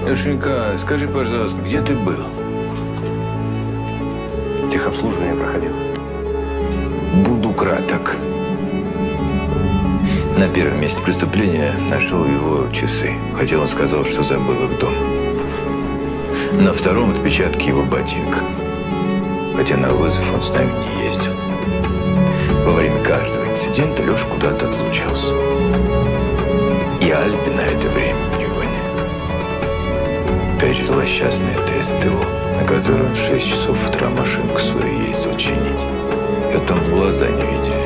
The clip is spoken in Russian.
Лешенька, скажи, пожалуйста, где ты был? Техобслуживание проходил. Буду краток. На первом месте преступления нашел его часы. Хотя он сказал, что забыл их дома. На втором отпечатки его ботинка. Хотя на вызов он с нами не ездил. Во время каждого инцидента Леша куда-то отлучался. И алиби на это время у него нет. Опять же злосчастное ТСТО, на которое он в 6 часов утра машинку свою ездил чинить. Это он в глаза не видел.